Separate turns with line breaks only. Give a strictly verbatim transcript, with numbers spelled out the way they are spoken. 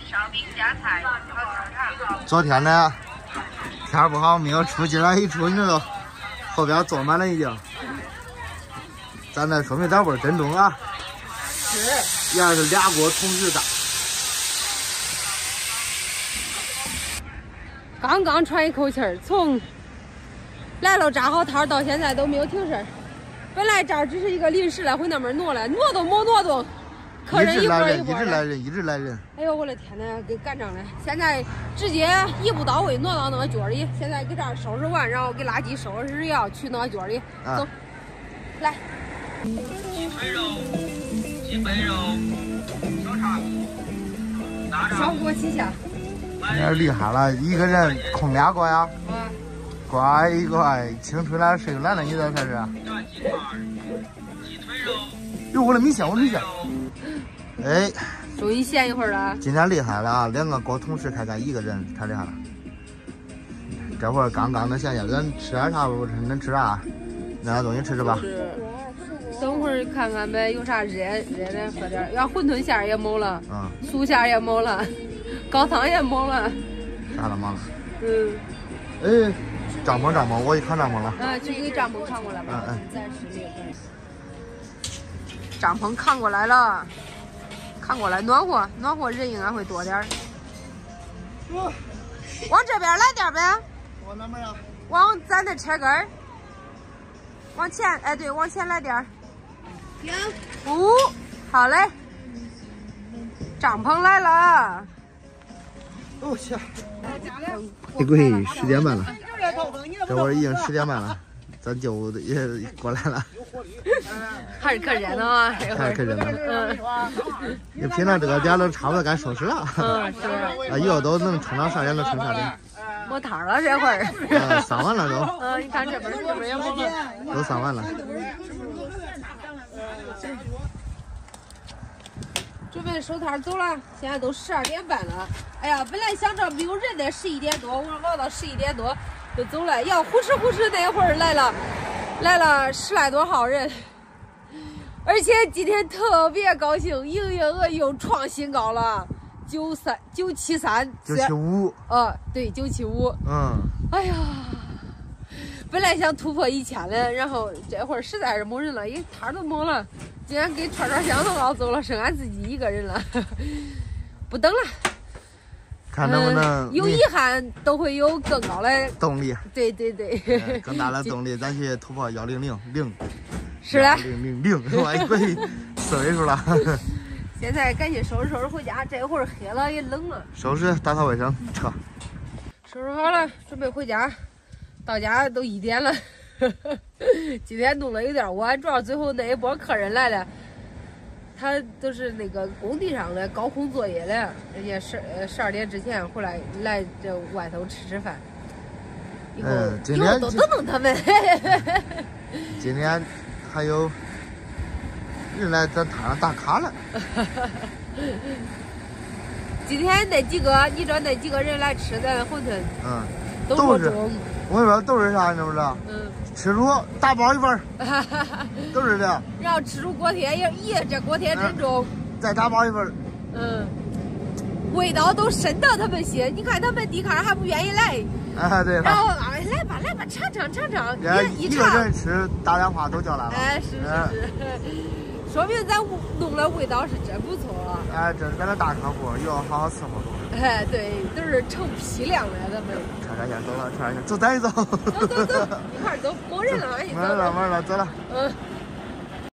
上宾加菜，
昨天呢，天儿不好没有出，今儿一出你知道，后边坐满了已经。咱这说明咱味儿真重啊！是，要是俩锅同时炸。
刚刚喘一口气儿，从来了扎好摊到现在都没有停事儿。本来这儿只是一个临时来回那边挪了，挪都没挪动。 客人一波一波，
一直来人，一直来人。
哎呦，我的天呐，给赶上了！现在直接一步到位挪到那个角里，现在给这儿收拾完，然后给垃圾收拾要去那个角里。
啊、
走，来。
鸡腿肉、鸡背肉、小叉骨，
双锅齐下。
那厉害了，一个人控俩锅呀。
啊。
乖乖，青春了睡懒了，你这才是。
鸡块、鸡腿肉。
哟，我的米线，我的米线。 哎，
终于闲一会儿了。
今天厉害了啊！两个锅同时开干，一个人太厉害了。这会儿刚刚的闲下，咱吃点啥不？能吃啥？拿点东西吃吃吧。
是。等会儿看看呗，有啥热热的喝点。要馄饨馅也没了，嗯，素馅也没了，高汤也没了，
啥都没了。
嗯。
哎，帐篷帐篷，我一看帐篷了。
嗯，去给帐篷扛过来吧。
嗯嗯。
暂时没有。帐篷扛过来了。 看过来，暖和，暖和人应该会多点儿。往这边来点呗。
往哪边呀？
往咱的车根儿。往前，哎，对，往前来点儿。行。五，好嘞。帐篷来了。
哦去。这鬼十点半了，这会儿已经十点半了，咱就也过来了。
还是可热闹啊！
还是可热闹。嗯，你平常这个点都差不多该收拾了。
嗯，是。
啊，以后都能撑到啥点就撑啥点。
没摊了这会儿。
嗯，上完了都。
嗯，你看这边这边也没了。
都上完了。
准备收摊走了，现在都十二点半了。哎呀，本来想着没有人的十一点多，我说熬到十一点多就走了。要呼哧呼哧那会儿来了。 来了十来多号人，而且今天特别高兴，营业额又创新高了，九三九七三
九七五，
呃，对，九七五，
嗯，
哎呀，本来想突破一千的，然后这会儿实在是没人了，一摊都没了，竟然给串串香都熬走了，剩俺自己一个人了，不等了。
看能不能、
嗯、有遗憾，都会有更高的
动力。
对对对，
嗯、更大的动力，咱去突破幺零零零。
是的，
零零零，我一鬼四位数了。
现在赶紧收拾收拾回家，这会儿黑了也冷了。
收拾打扫卫生，撤。
收拾好了，准备回家。到家都一点了。今天弄得有点晚，主要最后那一波客人来了。 他都是那个工地上的高空作业的，人家十呃十二点之前回来来这外头吃吃饭。以后、
嗯、今
以后都等等他们。
今天还有人来咱摊上打卡了。
今天那几个，你知道那几个人来吃咱的馄饨，
嗯，
都是中。
我跟你说都是啥，你知不知道？嗯。 吃住打包一份，都是这样。
然后吃住锅贴也，咦，这锅贴真重。
再打包一份。
嗯。味道都深到他们心，你看他们地炕还不愿意来。
哎，对。
然后啊，来吧来吧，尝尝尝尝。
一一个人吃打电话都叫来了。
哎，是是是。说明咱弄的味道是真不错。
哎，这是咱的大客户，以后好好伺候着。
哎，对，都是成批量的，咱们。
串串线走了，串串线走，咱也走。
走走走，一块儿走，没人了，
没人了，没人了，走了。
嗯。